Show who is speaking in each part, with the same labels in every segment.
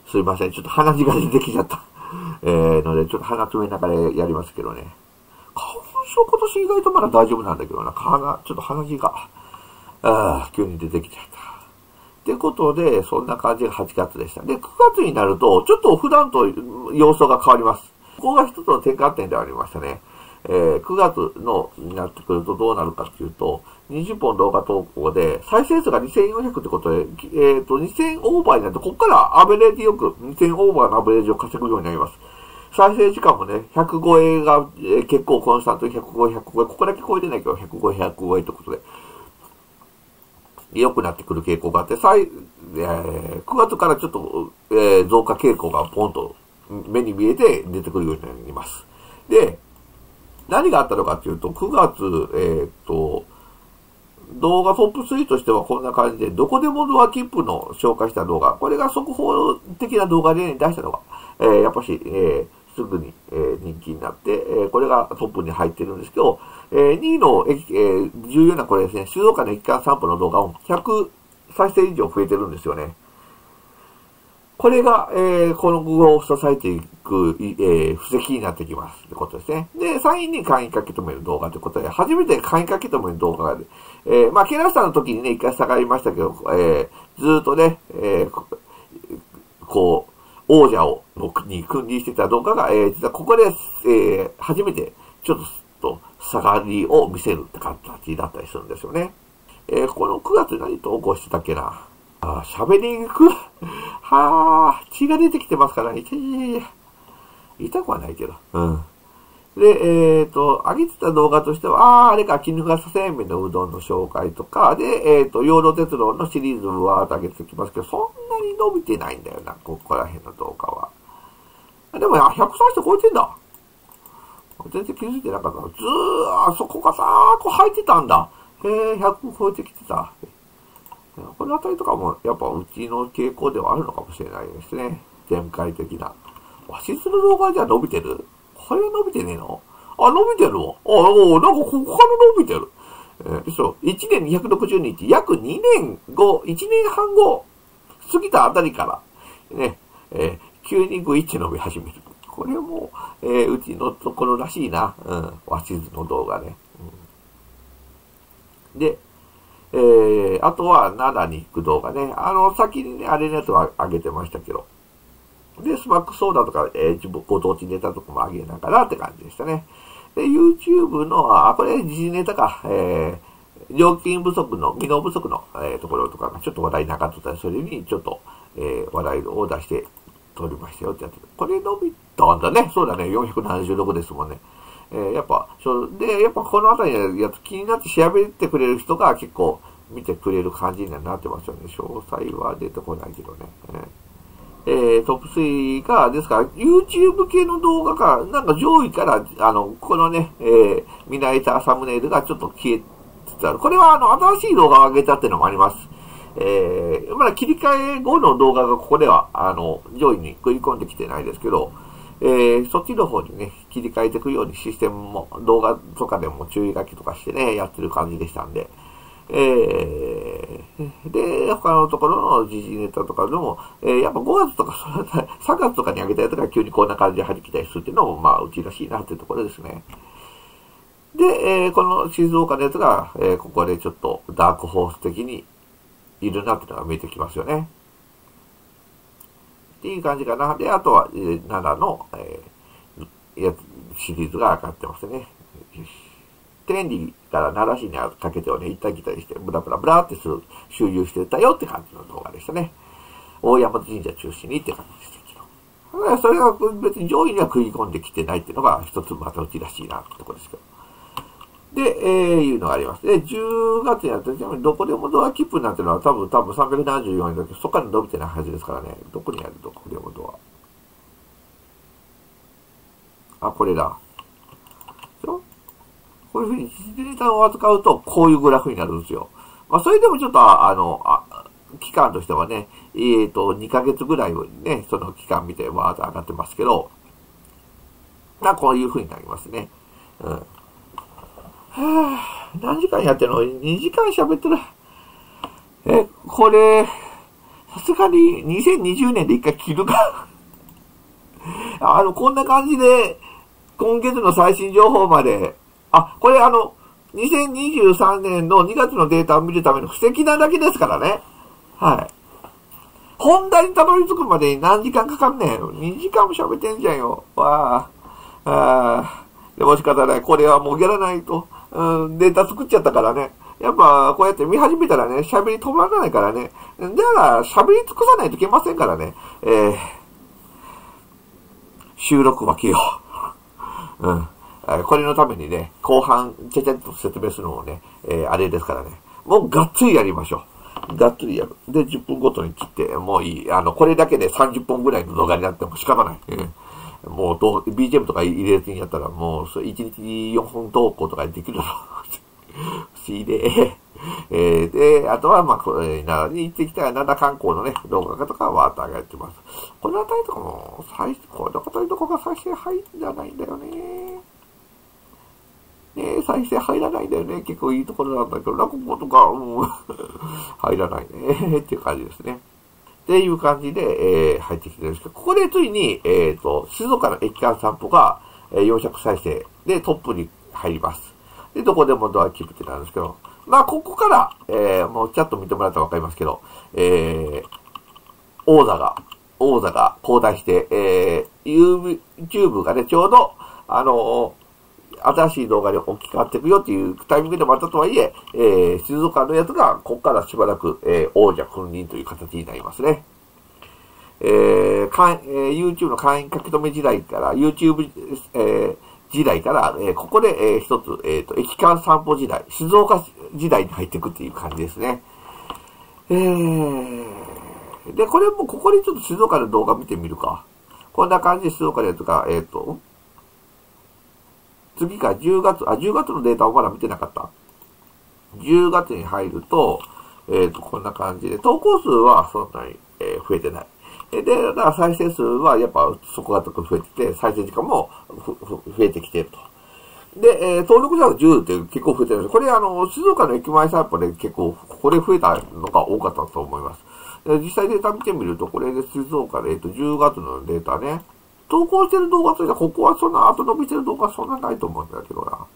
Speaker 1: すいません。ちょっと鼻血が出てきちゃった。ので、ちょっと鼻詰めながらやりますけどね。花粉症今年意外とまだ大丈夫なんだけどな。ちょっと鼻血が、急に出てきちゃった。ってことで、そんな感じが8月でした。で、9月になると、ちょっと普段と様相が変わります。ここが一つの転換点でありましたね。9月のになってくるとどうなるかっていうと、20本動画投稿で、再生数が2400ってことで、2000オーバーになると、ここからアベレージよく2000オーバーのアベレージを稼ぐようになります。再生時間もね、100超えが、結構コンスタントに100超え、ここだけ超えてないけど、100超え、100超えってことで、良くなってくる傾向があって、9月からちょっと、増加傾向がポンと目に見えて出てくるようになります。で、何があったのかっていうと、9月、動画トップ3としてはこんな感じで、どこでもドア切符の紹介した動画、これが速報的な動画で、出したのが、やっぱし、すぐに、人気になって、これがトップに入ってるんですけど、2位の、重要なこれですね、静岡の駅間散歩の動画を100再生以上増えてるんですよね。これが、この具を支えていく、布石になってきます。ってことですね。で、3位に簡易書き留める動画ということで、初めて簡易書き留める動画が、ケラスターの時にね、一回下がりましたけど、ずーっとね、こう、王者に君臨してた動画が、実はここで、初めて、ちょっと下がりを見せるって形だったりするんですよね。この9月に何投稿してたっけな。喋りにくい。血が出てきてますからね。痛くはないけど。うん。で、上げてた動画としては、あれか、絹笠製麺のうどんの紹介とか、で、養老鉄道のシリーズは上げてきますけど、そんなに伸びてないんだよな、ここら辺の動画は。でも、130超えてんだ。全然気づいてなかった。そこがさーこ入ってたんだ。100超えてきてた。このあたりとかも、やっぱうちの傾向ではあるのかもしれないですね。全体的な。和室の動画じゃ伸びてる？これ伸びてねえの？伸びてるわ。なんかここから伸びてる。1年260日、約2年後、1年半後、過ぎたあたりから、ね、急にグイッチ伸び始める。これも、うちのところらしいな。和室の動画ね。で、あとは、奈良に行く動画ね。先にね、あれのやつは上げてましたけど。で、スマックソーダとか、ご当地ネタとかも上げながらって感じでしたね。で、YouTube の、これ、時事ネタか、料金不足の、技能不足の、ところとかがちょっと話題なかったら、それにちょっと、話題を出して撮りましたよってやつ。これ伸びたんだね。そうだね。476ですもんね。やっぱこのあたりのやつ気になって調べてくれる人が結構見てくれる感じになってますよね。詳細は出てこないけどね。トップ3が、ですから、YouTube 系の動画が、なんか上位から、このね、見慣れたサムネイルがちょっと消えつつある。これは、新しい動画を上げたっていうのもあります。まだ切り替え後の動画がここでは、上位に食い込んできてないですけど、そっちの方にね、切り替えていくようにシステムも、動画とかでも注意書きとかしてね、やってる感じでしたんで、で、他のところの時事ネタとかでも、やっぱ5月とか3月とかに上げたやつが急にこんな感じで入ってきたりするっていうのも、まあ、うちらしいなっていうところですね。で、この静岡のやつが、ここでちょっとダークホース的にいるなっていうのが見えてきますよね。っていう感じかな。で、あとは、奈良の、シリーズが上がってますね。天理から奈良市にかけてをね、行ったり来たりして、ブラブラブラって周遊してたよって感じの動画でしたね。大山神社中心にって感じでしたけど。それが別に上位には食い込んできてないっていうのが一つまたうちらしいなってところですけど。で、いうのがあります。で、10月になって、ちなみにどこでもドア切符になってるのは多分374円だけど、そこから伸びてないはずですからね。どこにあるどこでもドア。これだ。こういうふうに時事ネタを扱うと、こういうグラフになるんですよ。まあ、それでもちょっと、期間としてはね、2ヶ月ぐらいね、その期間見て、わーっと上がってますけど、こういうふうになりますね。何時間やってるの？ 2 時間喋ってる。これ、 さすがに2020年で一回切るか。こんな感じで、今月の最新情報まで、これ2023年の2月のデータを見るための布石なだけですからね。はい。本題にたどり着くまでに何時間かかんねん。2時間も喋ってんじゃんよ。でも仕方ない。これはもうやらないと。データ作っちゃったからね。やっぱ、こうやって見始めたらね、喋り止まらないからね。だから、喋り尽くさないといけませんからね。収録は切よう。これのためにね、後半、ちゃちゃっと説明するのもね、あれですからね。もうがっつりやりましょう。がっつりやる。で、10分ごとに切って、もういい。これだけで30本ぐらいの動画になっても仕方ない。もうBGM とか入れずにやったら、もう、1日4本投稿とかできるだろう。不思議で。で、あとは、これ、奈良に行ってきた灘観光のね、動画とかはわーっと上がってます。このあたりとかも、このあたりとかが再生入るんじゃないんだよね。再生入らないんだよね。結構いいところなんだけど、落語とか、入らないね。っていう感じですね。っていう感じで、入ってきてるんですけど、ここでついに、静岡の駅間散歩が、400再生でトップに入ります。で、どこでもドアキープってなるんですけど、ここから、もうチャット見てもらったらわかりますけど、王座が交代して、YouTube がね、ちょうど、新しい動画に置き換わっていくよっていうタイミングでもあったとはいえ、静岡のやつが、ここからしばらく、王者君臨という形になりますね。YouTube の会員書き留め時代から、YouTube、時代から、ここで、一つ、駅間散歩時代、静岡時代に入っていくっていう感じですね。で、これも、ここにちょっと静岡の動画見てみるか。こんな感じで静岡のやつが、次が10月のデータをまだ見てなかった。10月に入ると、こんな感じで、投稿数はそんなに、増えてない。で、だから再生数はやっぱそこがとく増えてて、再生時間も増えてきていると。で、登録者が10って結構増えてるんです。これ静岡の駅前散歩で結構、これ増えたのが多かったと思います。実際データ見てみると、これで静岡で、10月のデータね。投稿してる動画としては、ここはそんな後伸びしてる動画はそんなないと思うんだけどな。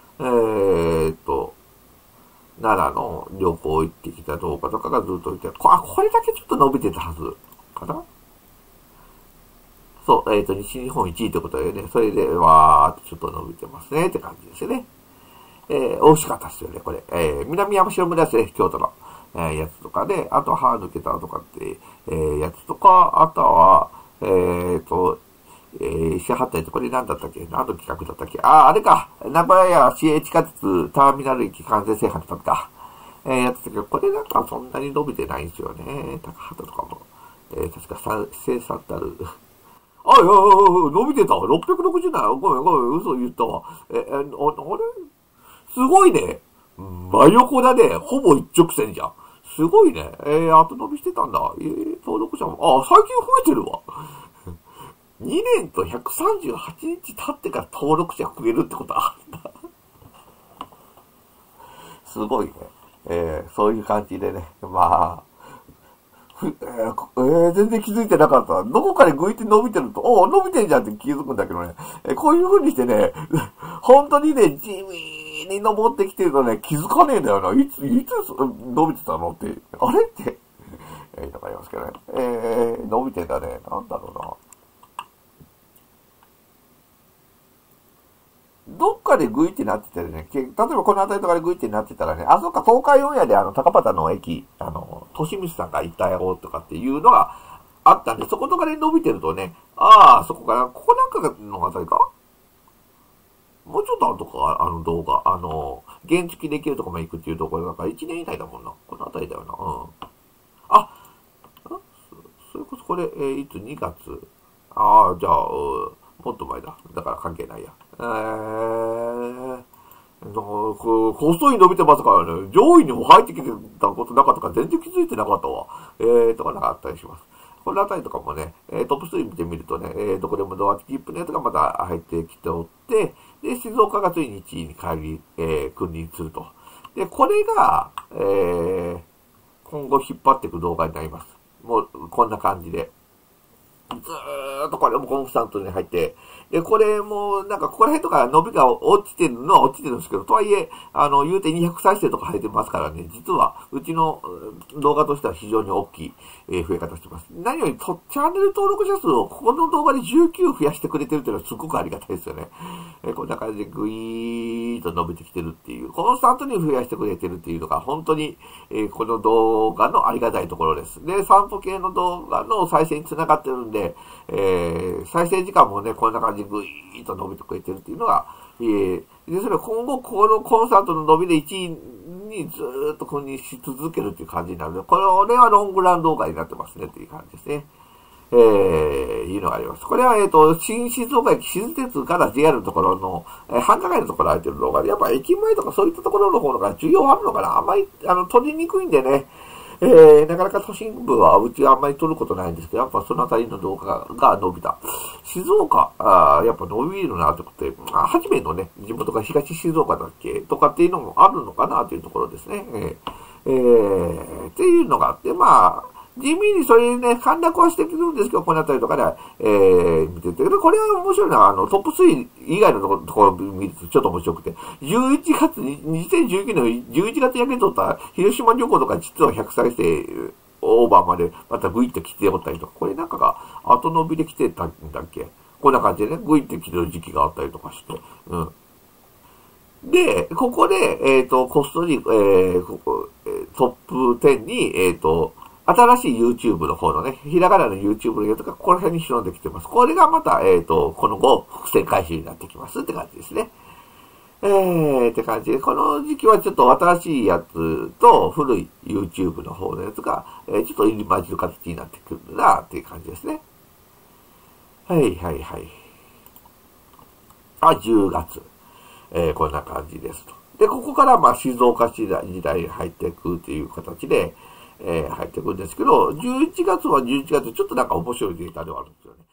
Speaker 1: 奈良の旅行行ってきた動画とかがずっといて、これだけちょっと伸びてたはずかな。そう、西日本1位ってことでね、それで、わーってちょっと伸びてますねって感じですよね。美味しかったっすよね、これ。南山城村ですね、京都の、やつとかで、あと歯抜けたとかって、やつとか、あとは、石張ったやつ、これ何だったっけ、何の企画だったっけ、あれか、名古屋市営地下鉄ターミナル駅完全制覇だったか。やってたけど、これなんかそんなに伸びてないんですよね。高畑とかも。確か生産ってある。伸びてたわ。667。ごめん、嘘言ったわ。あれすごいね。真横だね。ほぼ一直線じゃん。すごいね。後伸びしてたんだ。登録者も、最近増えてるわ。2年と138日経ってから登録者増えるってことあるんだ。すごいね。そういう感じでね。全然気づいてなかった。どこかでグイって伸びてると、伸びてんじゃんって気づくんだけどね。こういう風にしてね、本当にね、地味に登ってきてるとね、気づかねえんだよな。いつ伸びてたのって、あれって、わかりますけどね。伸びてんだね。なんだろうな。どっかでグイってなってたらね、例えばこの辺りとかでグイってなってたらね、そっか、東海オンエアで高畑の駅、としみつさんが行ったよとかっていうのがあったんで、そことかで伸びてるとね、そこから、ここなんかのあたりかもうちょっととか、動画、原付できるとこまで行くっていうところだから1年以内だもんな。このあたりだよな。それこそこれ、いつ2月。じゃあ、もっと前だ。だから関係ないや。細い伸びてますからね。上位にも入ってきてたことなかったから全然気づいてなかったわ。とかなんかあったりします。このあたりとかもね、トップ3見てみるとね、どこでもドアキープのやつがまた入ってきておって、で、静岡がついに1位に君臨すると。で、これが、今後引っ張っていく動画になります。 もう、こんな感じで。ずーっとこれもコンスタントに入って、で、これも、なんか、ここら辺とか伸びが落ちてるのは落ちてるんですけど、とはいえ、言うて200再生とか入ってますからね、実は、うちの動画としては非常に大きい、増え方してます。何より、チャンネル登録者数をここの動画で19増やしてくれてるっていうのはすごくありがたいですよね。こんな感じでグイーッと伸びてきてるっていう、コンスタントに増やしてくれてるっていうのが、本当に、この動画のありがたいところです。で、散歩系の動画の再生につながってるんで、再生時間もね、こんな感じでぐいーっと伸びてくれてるっていうのが、で、それは今後、このコンサートの伸びで1位にずーっと君臨し続けるっていう感じになるので、これはロングラン動画になってますねっていう感じですね。いうのがあります。これは、新静岡駅静鉄から JR のところの、繁華街のところ空いてる動画で、やっぱ駅前とかそういったところの方が需要あるのかな。あんまり、取りにくいんでね、なかなか都心部はうちはあんまり撮ることないんですけど、やっぱそのあたりの動画が伸びた。静岡、やっぱ伸びるなってことで、はじめのね、地元が東静岡だっけとかっていうのもあるのかなというところですね。っていうのがあって、まあ、地味にそれね、陥落はしてくるんですけど、このあたりとかで、見てて、これは面白いのは、トップ3以外のところを見るとちょっと面白くて、2019年11月焼けとった広島旅行とか実は100再生オーバーまでまたグイッと来ておったりとか、これなんかが後伸びで来てたんだっけ、こんな感じでね、グイッと来てる時期があったりとかして、で、ここで、こっそり、トップ10に、新しい YouTube の方のね、ひらがなの YouTube のやつがここら辺に忍んできてます。これがまた、この後、伏線回収になってきますって感じですね。って感じで、この時期はちょっと新しいやつと古い YouTube の方のやつが、ちょっと入り混じる形になってくるなっていう感じですね。はいはいはい。10月。こんな感じですと。で、ここからまあ静岡時代に入っていくっていう形で、入っていくんですけど、11月は11月ちょっとなんか面白いデータではあるんですよね。